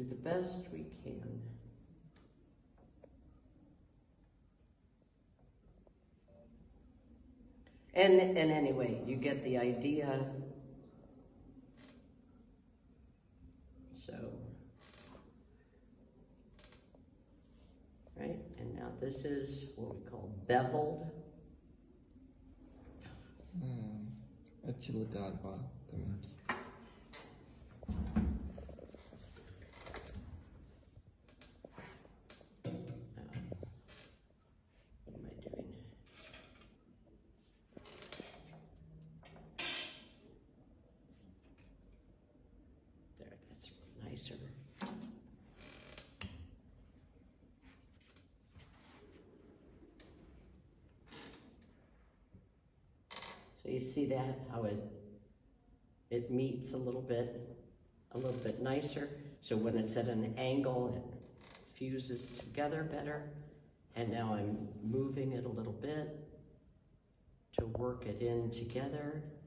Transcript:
do the best we can. And anyway, you get the idea. So, right, and now this is what we call beveled. Açılı galiba demek. What am I doing? There, that's nicer. So you see that, how it meets a little bit nicer. So when it's at an angle, it fuses together better. And now I'm moving it a little bit to work it in together.